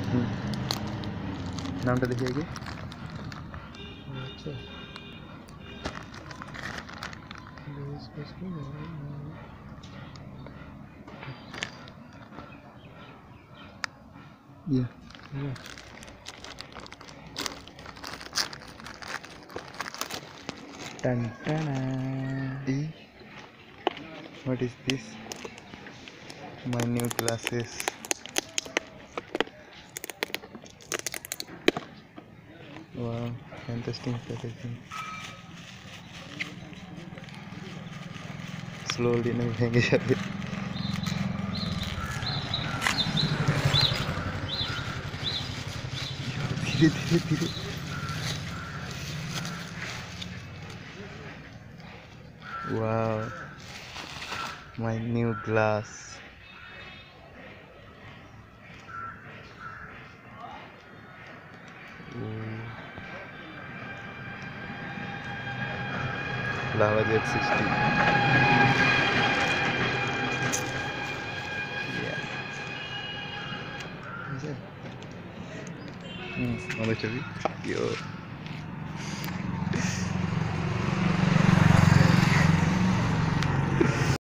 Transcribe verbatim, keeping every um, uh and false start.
হুম, নামটা দেখি আগে। আচ্ছা ইয়া টান টানা ই what is this my new glasses wow fantastic packaging slowly না ভেঙে যাবে ধীরে ধীরে ধীরে wow my new glass Lava Jet sixty. Yeah. Hmm, mana cari? Yo.